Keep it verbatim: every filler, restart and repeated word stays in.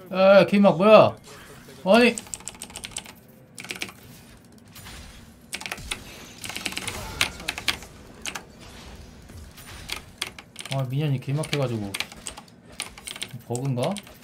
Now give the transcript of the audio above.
야, 개막 뭐야? 아니. 아, 미니언이 개막해가지고 버그인가?